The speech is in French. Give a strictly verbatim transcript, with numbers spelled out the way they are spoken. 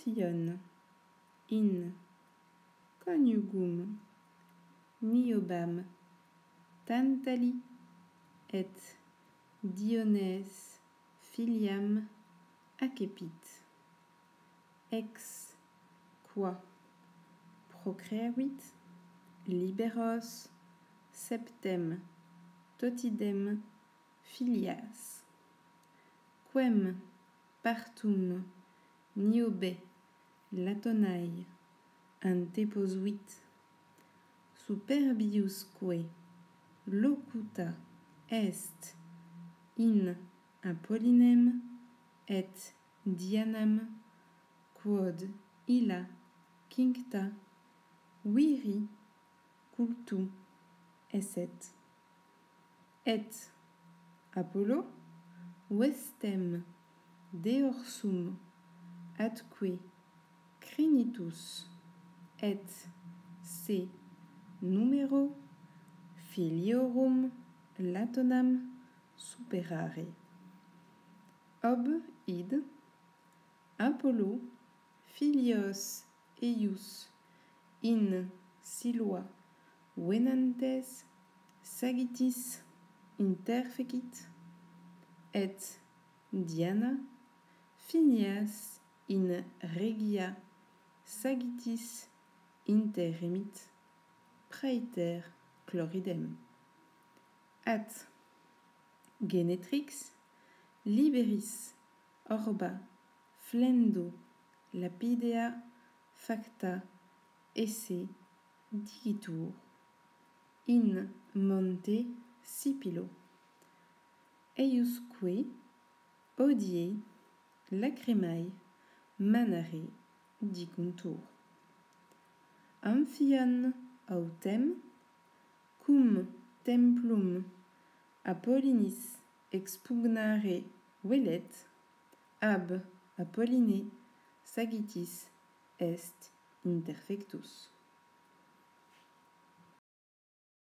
Amphion, in, conjugum, niobam, tantali, et Dionès filiam accepit. Ex, qua, procreavit, liberos, septem, totidem, filias. Quem partum niobe latonae anteposuit, superbiusque locuta est in Apollinem et Dianam, quod illa cincta viri cultu esset. Et Apollo vestem deorsum atque crinitus et se numero filiorum Latonam superare. Ob id Apollo filios eius in Siloa venantes sagitis interfecit, et Diana finias in regia sagitis interremit praeter chloridem. At Genetrix liberis orba flendo lapidea facta esse digitur in monte Sipilo, eiusque odie lacrimae manare dicuntur. Amphion autem cum templum Apollinis expugnare velet, ab Apolline sagitis est interfectus.